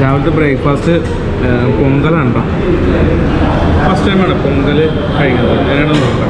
രാവിലത്തെ ബ്രേക്ക്ഫാസ്റ്റ് പൊങ്കലാണ് കേട്ടോ. ഫസ്റ്റ് ടൈമാണ് പൊങ്കൽ കഴിക്കുന്നത്. എങ്ങനെയാണെന്ന് നോക്കാം.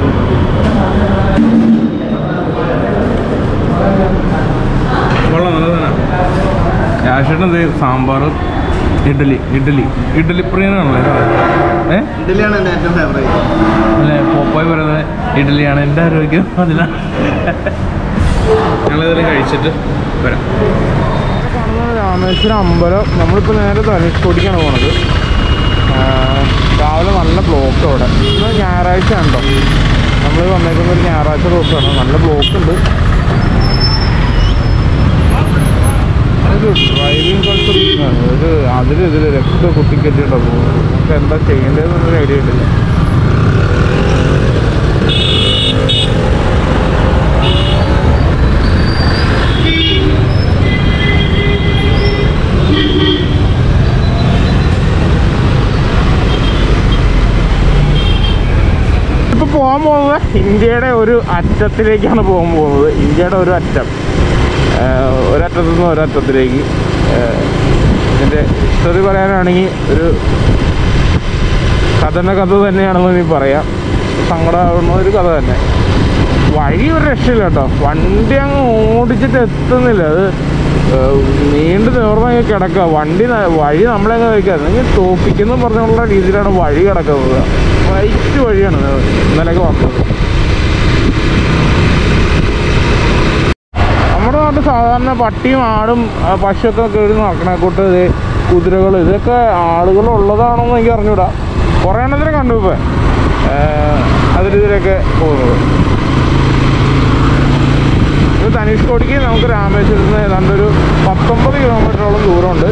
കൊള്ളാം, നല്ലതാണ്. രാശേട്ടൻ സാമ്പാർ, ഇഡ്ഡലി പ്രിയനാണല്ലോ. ഇഡ്ഡലിയാണ് എൻ്റെ ഏറ്റവും ഫേവറേറ്റ് അല്ലേ? പോപ്പോയി പറയുന്നത് ഇഡ്ഡലിയാണ്. എൻ്റെ ആരോഗ്യം അതിലാണ്. ഞങ്ങളിതെല്ലാം കഴിച്ചിട്ട് വരാം. കാണുന്നത് രാമേശ്വരം അമ്പലം. നമ്മളിപ്പോൾ നേരെ ധനുഷ്കോടിക്കാണ് പോണത്. രാവിലെ നല്ല ബ്ലോക്ക് അവിടെ. ഇന്ന് ഞായറാഴ്ച ഉണ്ടോ? നമ്മൾ വന്നേക്കുന്ന ഒരു ഞായറാഴ്ച ദിവസമാണ്. നല്ല ബ്ലോക്ക് ഉണ്ട്. ഒരു ഡ്രൈവിംഗ് കൾച്ചർ ഒരു അതിലിതിൽ രക്തം കുത്തിക്കെട്ടിട്ടോ പോകും. നമുക്ക് എന്താ ചെയ്യേണ്ടതെന്നൊരു ഐഡിയ ഇട്ടില്ല. ഇപ്പോൾ പോകാൻ പോകുന്നത് ഇന്ത്യയുടെ ഒരു അറ്റത്തിലേക്കാണ് പോകാൻ പോകുന്നത്. ഇന്ത്യയുടെ ഒരു അറ്റം, ഒരറ്റത്തു നിന്ന് ഒരറ്റത്തിലേക്ക്. ഇതിൻ്റെ ഹിസ്റ്ററി പറയാനാണെങ്കിൽ ഒരു കഥ തന്നെയാണെന്ന് നീ പറയാം. സങ്കടമാവുന്ന ഒരു കഥ തന്നെ. വഴി ഒരു രക്ഷയില്ല കേട്ടോ. വണ്ടി അങ്ങ് ഓടിച്ചിട്ട് എത്തുന്നില്ല. അത് നീണ്ടു നേർന്നങ്ങ് കിടക്കുക. വഴി നമ്മളെങ്ങനെ വയ്ക്കുക, അല്ലെങ്കിൽ തോപ്പിക്കുന്നു പറഞ്ഞുള്ള രീതിയിലാണ് വഴി കിടക്കുന്നത്. വൈറ്റ് വഴിയാണ് ഇന്നലെയൊക്കെ വന്നത്. നമ്മുടെ നാട്ടിൽ സാധാരണ പട്ടിയും ആടും പശുവൊക്കെ കയറി നടക്കണ കൂട്ട് കുതിരകൾ, ഇതൊക്കെ ആളുകളുള്ളതാണെന്ന് എനിക്ക് അറിഞ്ഞൂടാ. കുറേ എണ്ണത്തിനെ കണ്ടു ഇപ്പോൾ അതിലിതിലൊക്കെ പോകുന്നത്. ഇത് ധനുഷ്കോടിക്ക് നമുക്ക് രാമേശ്വരത്ത് നിന്ന് ഏതാണ്ട് ഒരു 19 കിലോമീറ്ററോളം ദൂരമുണ്ട്.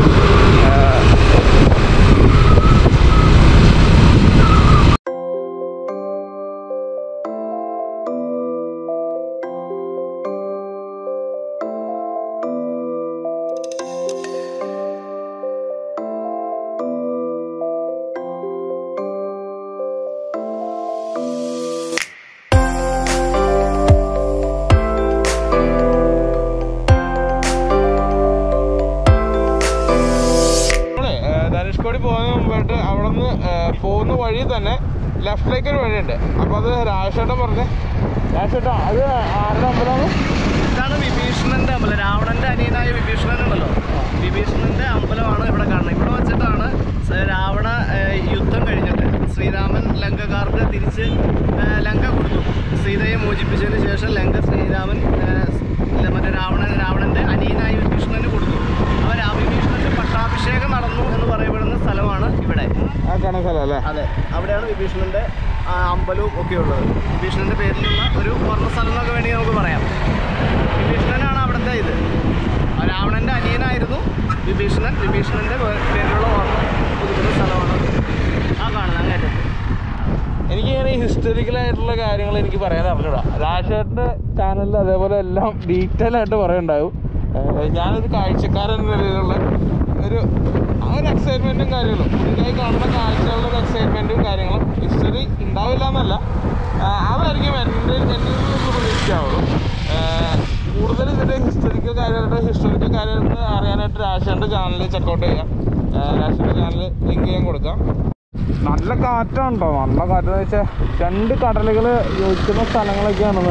ധനുഷ്കോടി പോകുന്നതിന് മുമ്പായിട്ട് അവിടെ നിന്ന് പോകുന്ന വഴി തന്നെ ലെഫ്റ്റിലേക്ക് ഒരു വഴിയുണ്ട്. അപ്പോൾ അത് രാജേട്ടൻ പറഞ്ഞേ. രാജേട്ടാ, അത് ആരുടെ അമ്പലമാണ്? ഇതാണ് വിഭീഷണൻ്റെ അമ്പലം. രാവണൻ്റെ അനിയനായ വിഭീഷണൻ ഉണ്ടല്ലോ, വിഭീഷണൻ്റെ അമ്പലമാണ് ഇവിടെ കാണുന്നത്. ഇവിടെ വെച്ചിട്ടാണ് രാവണ യുദ്ധം കഴിഞ്ഞിട്ട് ശ്രീരാമൻ ലങ്കക്കാർക്ക് തിരിച്ച് ലങ്ക കൊടുത്തു. സീതയെ മോചിപ്പിച്ചതിന് ശേഷം ലങ്ക ശ്രീരാമൻ മറ്റേ രാവണൻ്റെ അനിയനായ വിഭീഷണന് കൊടുത്തു. അവർ ആ വിഭീഷണൻ്റെ പട്ടാഭിഷേകം നടന്നു എന്ന് പറയപ്പെടുന്ന സ്ഥലമാണ് ഇവിടെ. ആ കാണുന്ന സ്ഥലം അല്ലേ? അതെ, അവിടെയാണ് വിഭീഷണൻ്റെ അമ്പലവും ഒക്കെ ഉള്ളത്. വിഭീഷണൻ്റെ പേരിലുള്ള ഒരു ഓർമ്മ സ്ഥലം എന്നൊക്കെ വേണമെങ്കിൽ നമുക്ക് പറയാം. വിഭീഷണനാണ് അവിടുത്തെ ഇത്. രാവണൻ്റെ അനിയനായിരുന്നു വിഭീഷണൻ. വിഭീഷണൻ്റെ പേരിലുള്ള ഓർമ്മ പുതുക്കുന്ന സ്ഥലമാണ് ആ കാണുന്നത് അങ്ങേറ്റം. എനിക്കിങ്ങനെ ഈ ഹിസ്റ്റോറിക്കലായിട്ടുള്ള കാര്യങ്ങൾ എനിക്ക് പറയാൻ അറിഞ്ഞൂടാ. രാജേട്ടൻ്റെ ചാനലിൽ അതേപോലെ എല്ലാം ഡീറ്റെയിൽ ആയിട്ട് പറയുന്നുണ്ടാവും. ഞാനൊരു കാഴ്ചക്കാരൻ എന്ന നിലയിലുള്ള ഒരു എക്സൈറ്റ്മെൻറ്റും കാര്യങ്ങളും, പുതിയതായി കാണുന്ന കാഴ്ചകളുടെ ഒരു എക്സൈറ്റ്മെൻറ്റും കാര്യങ്ങളും ഹിസ്റ്ററി ഉണ്ടാവില്ല എന്നല്ല, അതായിരിക്കും എൻ്റെ പ്രതീക്ഷിക്കാവുള്ളൂ. കൂടുതൽ ഇതിൻ്റെ ഹിസ്റ്റോറിക്കൽ കാര്യങ്ങൾ അറിയാനായിട്ട് രാജേട്ടൻ്റെ ചാനൽ ചെക്കൗട്ട് ചെയ്യാം. രാജേട്ടൻ്റെ ചാനൽ ലിങ്ക് ചെയ്യാൻ കൊടുക്കാം. നല്ല കാറ്റാണ് കേട്ടോ. നല്ല കാറ്റെന്ന് വെച്ചാൽ 2 കടലുകൾ യോജിക്കുന്ന സ്ഥലങ്ങളൊക്കെയാണെന്ന്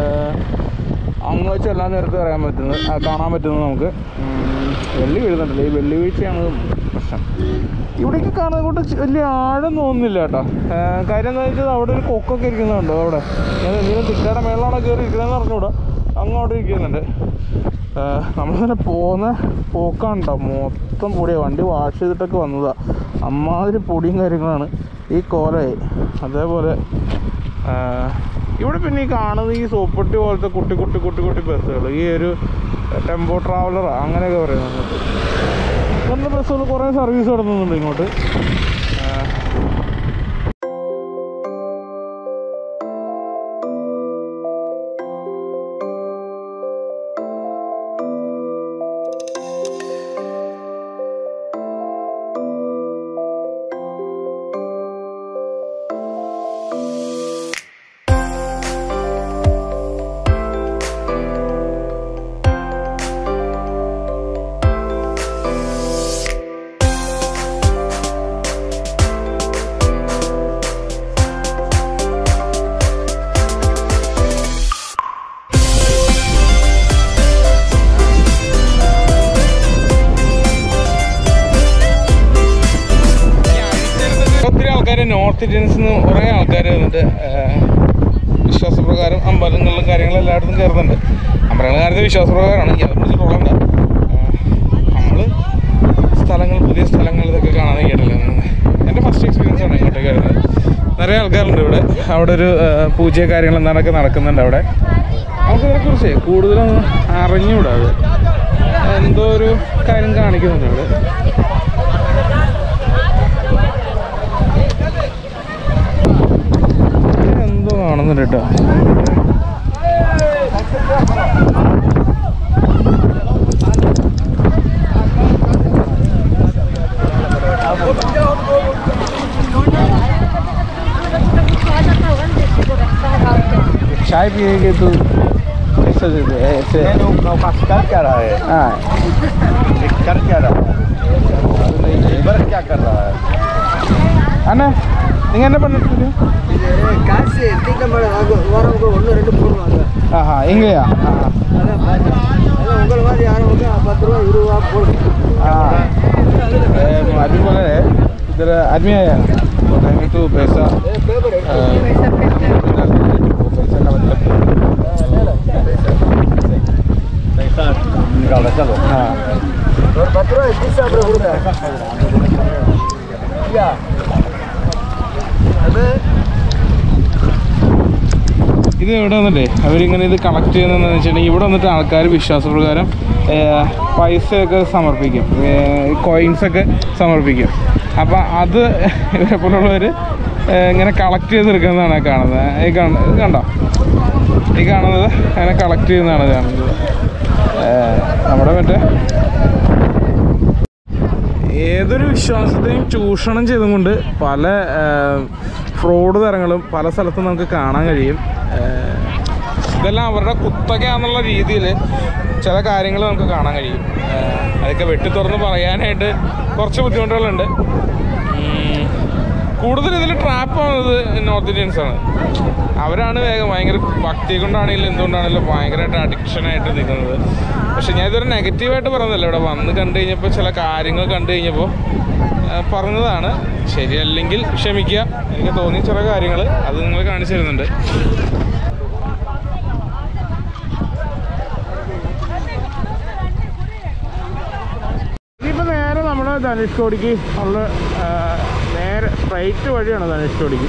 അങ്ങ് വെച്ച് എല്ലാ നേരത്തും കാണാൻ പറ്റുന്നത് നമുക്ക്. വെള്ളി വീഴുന്നുണ്ടല്ലോ. ഈ വെള്ളി വീഴ്ചയാണ് പ്രശ്നം. ഇവിടേക്ക് കാണുന്നത് കൊണ്ട് വലിയ ആഴം തോന്നുന്നില്ല കേട്ടോ. കാര്യം എന്താ വെച്ചാൽ അവിടെ ഒരു കൊക്കൊക്കെ ഇരിക്കുന്നുണ്ടോ അവിടെ. ഞാൻ എന്തെങ്കിലും തിട്ടയുടെ മേളിലാണോ കയറി ഇരിക്കണമെന്ന് പറഞ്ഞുകൂടാ. അങ്ങോട്ട് ഇരിക്കുന്നുണ്ട്. നമ്മളിങ്ങനെ പോകുന്ന പോക്കാണ് കേട്ടോ. മൊത്തം പൊടിയാണ്. വണ്ടി വാഷ് ചെയ്തിട്ടൊക്കെ വന്നതാണ്. അമ്മാതിരി പൊടിയും കാര്യങ്ങളാണ് ഈ കോലയായി. അതേപോലെ ഇവിടെ പിന്നെ ഈ കാണുന്നത് ഈ സോപ്പൊട്ടി പോലത്തെ കുട്ടി ബസ്സുകൾ, ഈ ഒരു ടെമ്പോ ട്രാവലർ അങ്ങനെയൊക്കെ പറയുന്നത്. നല്ല ബസ്സുകൾ കുറേ സർവീസ് നടത്തുന്നുണ്ട് ഇങ്ങോട്ട്. നോർത്ത് ഇന്ത്യൻസിൽ നിന്ന് കുറേ ആൾക്കാർ വന്നിട്ട് വിശ്വാസപ്രകാരം അമ്പലങ്ങളിലും കാര്യങ്ങളും എല്ലായിടത്തും കയറുന്നുണ്ട്. അമ്പലങ്ങളുടെ കാര്യത്തിൽ വിശ്വാസപ്രകാരമാണ്, എനിക്ക് അതിനെക്കുറിച്ചിട്ടുള്ളതുണ്ട്. നമ്മൾ പുതിയ സ്ഥലങ്ങൾ ഇതൊക്കെ കാണാൻ കേട്ടില്ല. എൻ്റെ ഫസ്റ്റ് എക്സ്പീരിയൻസ് ആണ് ഇങ്ങോട്ടേക്ക് വരുന്നത്. നിറയെ ആൾക്കാരുണ്ട് ഇവിടെ. അവിടെ ഒരു പൂജ കാര്യങ്ങൾ എന്താണൊക്കെ നടക്കുന്നുണ്ട് അവിടെ. നമുക്ക് ഇതിനെക്കുറിച്ച് കൂടുതലൊന്നും അറിഞ്ഞുകൂടാ. അത് എന്തോ ഒരു കാര്യം കാണിക്കുന്നുണ്ട് അവിടെ. എന്തോ കാണുന്നുണ്ട് കേട്ടോ. चाय पिएंगे तो कैसे देते हैं ऐसे? कर क्या रहा है? हाँ, कर क्या रहा है? लेबर क्या कर रहा है? अண்ணा നിങ്ങൾ എന്നെ പണിയെടുത്തില്ല? காசு தீக்க மாட்டேன். வாரம் 1 2 போடுவாங்க. ஆஹா, எங்கேயா? உங்களை மாதிரி யாரும் 10 ரூபா 20 ரூபா போடுங்க. अभी बोले इधर आदमी आया तो पैसा पैसा निकाल चलो. हाँ, और 10 रூபா 20 ரூபா கொடுங்க. या അത് ഇത് ഇവിടെ വന്നിട്ടേ അവരിങ്ങനെ ഇത് കളക്ട് ചെയ്യുന്നതെന്ന് വെച്ചിട്ടുണ്ടെങ്കിൽ ഇവിടെ വന്നിട്ട് ആൾക്കാർ വിശ്വാസപ്രകാരം പൈസയൊക്കെ സമർപ്പിക്കും, കോയിൻസൊക്കെ സമർപ്പിക്കും. അപ്പോൾ അത് ഇവരെ പോലുള്ളവർ ഇങ്ങനെ കളക്ട് ചെയ്തെടുക്കുന്നതാണ് കാണുന്നത്. ഈ കണ്ടോ, ഈ കാണുന്നത് അങ്ങനെ കളക്ട് ചെയ്യുന്നതാണ് കാണുന്നത്. നമ്മുടെ മറ്റേ ഏതൊരു വിശ്വാസത്തെയും ചൂഷണം ചെയ്തുകൊണ്ട് പല ഫ്രോഡ് തരങ്ങളും പല സ്ഥലത്തും നമുക്ക് കാണാൻ കഴിയും. ഇതെല്ലാം അവരുടെ കുത്തകയാണെന്നുള്ള രീതിയിൽ ചില കാര്യങ്ങൾ നമുക്ക് കാണാൻ കഴിയും. അതൊക്കെ വെട്ടി തുറന്ന് പറയാനായിട്ട് കുറച്ച് ബുദ്ധിമുട്ടുകളുണ്ട്. കൂടുതൽ ഇതിൽ ട്രാപ്പ് ആവുന്നത് നോർത്ത് ഇന്ത്യൻസാണ്. അവരാണ് ഭയങ്കര ഭക്തി കൊണ്ടാണെങ്കിലും എന്തുകൊണ്ടാണെങ്കിലും ഭയങ്കരമായിട്ട് അഡിക്ഷനായിട്ട് നിൽക്കുന്നത്. പക്ഷെ ഞാൻ ഇതൊരു നെഗറ്റീവായിട്ട് പറഞ്ഞതല്ല. ഇവിടെ വന്ന് കണ്ടു കഴിഞ്ഞപ്പോൾ ചില കാര്യങ്ങൾ കണ്ടു കഴിഞ്ഞപ്പോൾ പറഞ്ഞതാണ്. ശരിയല്ലെങ്കിൽ ക്ഷമിക്കുക. എനിക്ക് തോന്നിയ ചില കാര്യങ്ങൾ അത് നിങ്ങൾ കാണിച്ചു തരുന്നുണ്ട്. ഇനിയിപ്പോൾ നേരെ നമ്മൾ ധനുഷ്കോടിക്ക് ഉള്ള നേരെ സ്ട്രൈറ്റ് വഴിയാണ് ധനുഷ്കോടിക്ക്.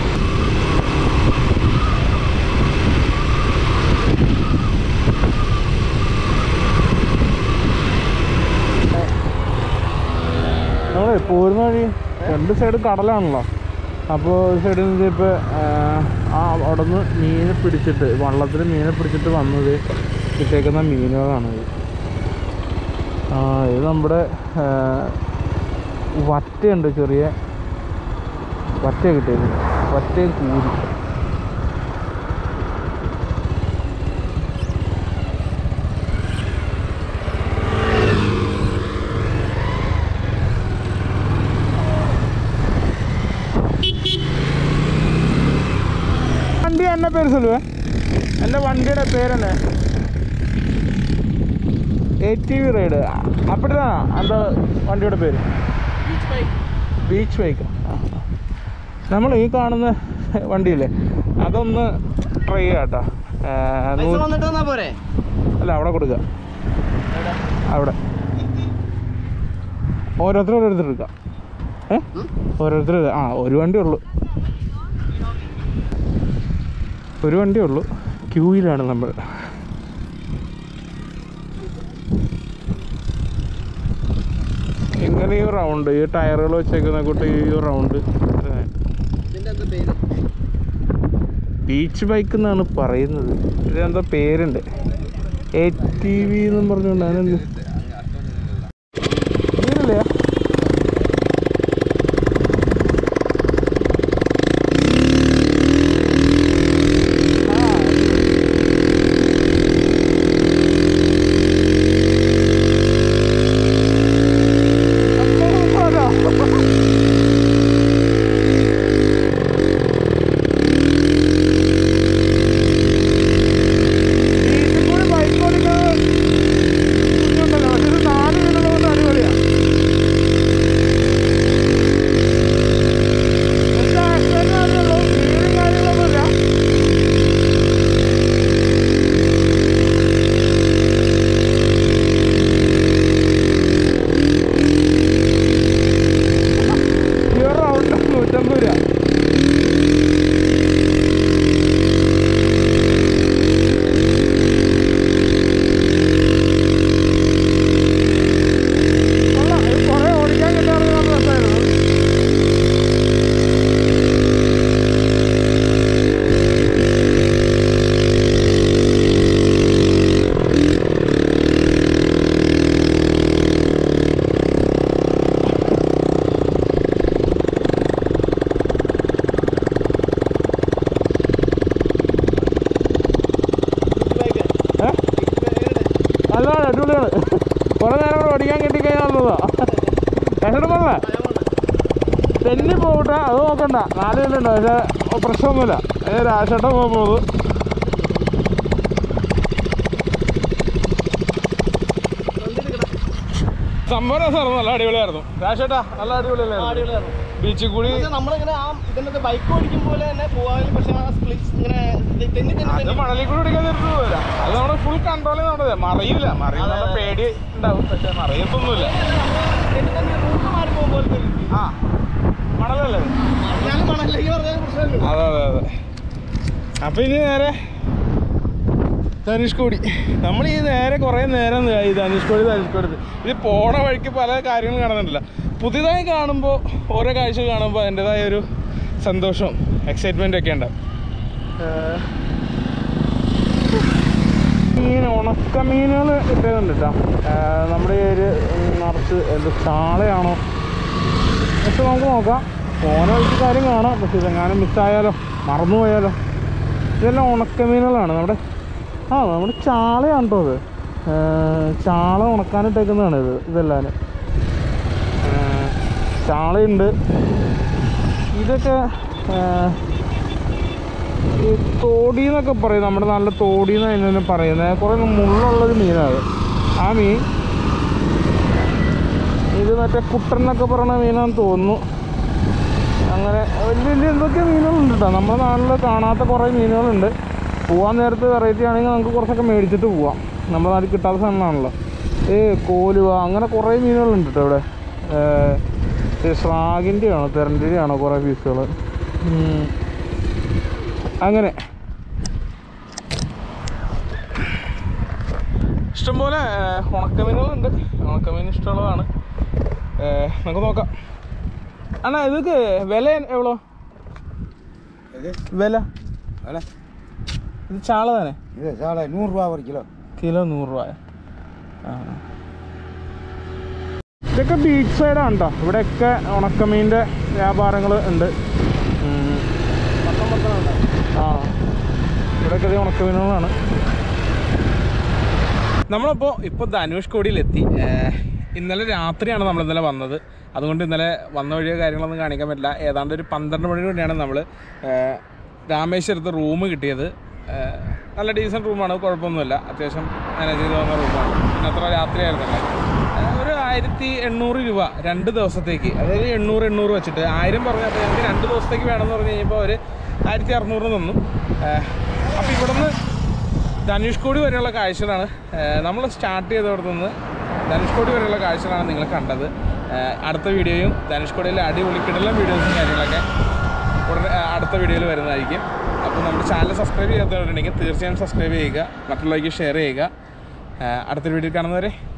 നമ്മളെ പോരുന്ന വഴി 2 സൈഡ് കടലാണല്ലോ. അപ്പോൾ ഒരു സൈഡിൽ നിന്ന് ഇപ്പോൾ അവിടെ നിന്ന് മീനെ പിടിച്ചിട്ട് വള്ളത്തിൽ മീനെ പിടിച്ചിട്ട് വന്നത് കിട്ടേക്കുന്ന മീനുകളാണിത്. ഇത് നമ്മുടെ വറ്റയുണ്ട്, ചെറിയ വറ്റ കിട്ടിയത്. വറ്റയും കൂരി. വണ്ടി എന്നെ പേര് சொல்லுവേ? എൻ്റെ വണ്ടിയുടെ പേരെന്നെ ATV റൈഡ് അപ്പടിതാണോ എന്താ വണ്ടിയുടെ പേര്? Beach bike. നമ്മൾ ഈ കാണുന്ന വണ്ടിയില്ലേ അതൊന്ന് ട്രൈ ചെയ്യാട്ടോ. അല്ല, അവിടെ കൊടുക്കുക. അവിടെ ഓരോരുത്തർ എടുക്കാം. ഓരോരുത്തർ ഒരു വണ്ടിയേ ഉള്ളൂ. ക്യൂയിലാണ് നമ്മൾ. ഇങ്ങനെ ഈ റൗണ്ട് ഈ ടയറുകൾ വെച്ചേക്കുന്ന കൂട്ട് ഈ റൗണ്ട് ബീച്ച് ബൈക്ക് എന്നാണ് പറയുന്നത്. ഇതിനെന്തോ പേരുണ്ട്, ATV എന്നും പറഞ്ഞുകൊണ്ട്. അതിനെന്ത് ഇതില്ലേ? നല്ലതാണ്, അടിപൊളിയാണ്. കുറെ നേരം കൂടെ ഓടിക്കാൻ കിട്ടിക്കഴിഞ്ഞാൽ നല്ലതാ. രക്ഷപ്പെടല്ലേ തെന്നി പോകട്ടെ, അത് നോക്കണ്ട. 4 മിനിറ്റ് ഉണ്ട്, പക്ഷേ പ്രശ്നമൊന്നുമില്ല. രാശേട്ടൻ പോകുന്നത് സംഭവം രസമായിരുന്നു, നല്ല അടിപൊളിയായിരുന്നു. രാശേട്ടാ നല്ല അടിപൊളിയല്ലായിരുന്നു. ബീച്ചിൽ കൂടി നമ്മളിങ്ങനെ ഇതിന്റെ ബൈക്ക് ഓടിക്കും പോലെ തന്നെ പോവാനും, പക്ഷെ അത് മണലിൽ കൂടി ഓടിക്കാൻ തീർന്നു പോകില്ല. അത് നമ്മുടെ ഫുൾ കൺട്രോൾ ചെയ്യുന്നത്. മറിയില്ല, മറിയുന്ന പേടി ഉണ്ടാവും, പക്ഷെ മറിയത്തൊന്നുമില്ല. ആ മണലല്ലേ? അതെ അതെ അതെ. അപ്പൊ ഇനി നേരെ ധനുഷ്കോടി. നമ്മൾ ഈ നേരെ കുറേ നേരം ഈ ധനുഷ്കോടി ഇത് പോണ വഴിക്ക് പല കാര്യങ്ങളും കാണുന്നുണ്ടല്ലോ. പുതിയതായി കാണുമ്പോൾ ഓരോ കാഴ്ച കാണുമ്പോൾ അതിൻ്റെതായ ഒരു സന്തോഷവും എക്സൈറ്റ്മെൻ്റ് ഒക്കെ ഉണ്ടാവും. ഉണക്കമീനുകൾ ഇട്ടേക്കുന്നുണ്ട് കേട്ടോ. നമ്മുടെ ഈ ഒരു നിറച്ച് എന്ത് ചാളയാണോ പക്ഷെ നമുക്ക് നോക്കാം. പോണ വഴിക്ക് കാര്യം കാണാം, പക്ഷെ ഇതെങ്ങാനും മിസ്സായാലോ മറന്നു പോയാലോ. ഇതെല്ലാം ഉണക്കമീനുകളാണ്. നമ്മുടെ ചാളയാണ് കേട്ടോ. അത് ചാള ഉണക്കാനിട്ടേക്കുന്നതാണ് ഇതെല്ലാം. ചാളയുണ്ട്. ഇതൊക്കെ ഈ തോടി എന്നൊക്കെ പറയും, നമ്മുടെ നല്ല തോടി എന്ന് അതിനെ പറയുന്നത്. കുറേ മുള്ളുള്ളൊരു മീനാണ് ആ മീൻ. ഇത് മറ്റേ കുട്ടൻ എന്നൊക്കെ പറയുന്ന മീനാണെന്ന് തോന്നുന്നു. അങ്ങനെ വലിയ വലിയ എന്തൊക്കെ മീനുകളുണ്ട് കേട്ടോ. നമ്മുടെ നാട്ടിൽ കാണാത്ത കുറേ മീനുകളുണ്ട്. പോകാൻ നേരത്ത് വെറൈറ്റി ആണെങ്കിൽ നമുക്ക് കുറച്ചൊക്കെ മേടിച്ചിട്ട് പോവാം. നമ്മുടെ നാട്ടിൽ കിട്ടാത്ത സാധനമാണല്ലോ. കോലുവ അങ്ങനെ കുറേ മീനുകളുണ്ട് കേട്ടോ ഇവിടെ. സ്രാഗിൻ്റെ ആണോ തെരണ്ടിൻ്റെ ആണോ കുറേ പീസുകൾ. അങ്ങനെ ഇഷ്ടംപോലെ ഉണക്കമീനുകളുണ്ട്. ഉണക്കമീൻ ഇഷ്ടമുള്ളതാണ്. നമുക്ക് നോക്കാം. അണ്ണാ ഇതൊക്കെ വില എവ്വളോ? വില ഇത് ചാള തന്നെ? 100 രൂപ ഒരു കിലോ. കിലോ 100 രൂപ. ഇതൊക്കെ ബീച്ച് സൈഡാണ് കേട്ടോ. ഇവിടെയൊക്കെ ഉണക്കമീൻ്റെ വ്യാപാരങ്ങൾ ഉണ്ട്. ഇവിടെയൊക്കെ ഇത് ഉണക്കമീനുകളാണ്. നമ്മളിപ്പോൾ ധനുഷ്കോടിയിലെത്തി. ഇന്നലെ രാത്രിയാണ് നമ്മളിന്നലെ വന്നത്. അതുകൊണ്ട് ഇന്നലെ വന്ന വഴിയോ കാര്യങ്ങളൊന്നും കാണിക്കാൻ പറ്റില്ല. ഏതാണ്ട് ഒരു 12 മണി കൂടിയാണ് നമ്മൾ രാമേശ്വരത്ത് റൂം കിട്ടിയത്. നല്ല ഡീസൻറ്റ് റൂമാണ്, കുഴപ്പമൊന്നുമില്ല. അത്യാവശ്യം മാനേജ് ചെയ്ത് വന്ന റൂമാണ്. പിന്നെ അത്ര രാത്രിയായിരുന്നല്ലോ. ഒരു 1800 രൂപ 2 ദിവസത്തേക്ക്. അതായത് 800 വെച്ചിട്ട് 1000 പറഞ്ഞപ്പോൾ ഞങ്ങൾക്ക് 2 ദിവസത്തേക്ക് വേണമെന്ന് പറഞ്ഞു കഴിഞ്ഞപ്പോൾ അവർ 1600 തന്നു. അപ്പോൾ ഇവിടുന്ന് ധനുഷ്കോടി വരെയുള്ള കാഴ്ചകളാണ് നമ്മൾ സ്റ്റാർട്ട് ചെയ്തവിടെ നിന്ന് ധനുഷ്കോടി വരെയുള്ള കാഴ്ചകളാണ് നിങ്ങൾ കണ്ടത്. അടുത്ത വീഡിയോയും ധനുഷ്കോടിയിലെ അടിപൊളി കിടലൻ വീഡിയോസും കാര്യങ്ങളൊക്കെ ഉടനെ അടുത്ത വീഡിയോയിൽ വരുന്നതായിരിക്കും. അപ്പോൾ നമ്മുടെ ചാനൽ സബ്സ്ക്രൈബ് ചെയ്യാത്തവരുണ്ടെങ്കിൽ തീർച്ചയായും സബ്സ്ക്രൈബ് ചെയ്യുക, മറ്റുള്ളവർക്ക് ഷെയർ ചെയ്യുക. അടുത്തൊരു വീഡിയോ കാണുന്നവരെ